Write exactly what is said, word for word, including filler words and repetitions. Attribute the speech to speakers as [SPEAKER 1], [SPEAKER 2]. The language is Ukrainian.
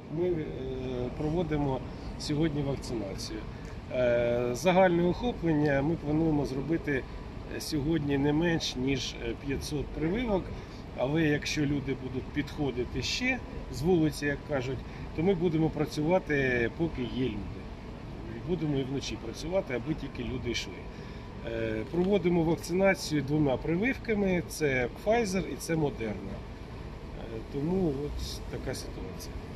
[SPEAKER 1] ми проводимо сьогодні вакцинацію. Загальне охоплення ми плануємо зробити сьогодні не менш ніж п'ятсот прививок, але якщо люди будуть підходити ще з вулиці, як кажуть, то ми будемо працювати, поки є люди. Будемо і вночі працювати, аби тільки люди йшли. Проводимо вакцинацію двома прививками, це Pfizer і це Moderna. Тому от така ситуація.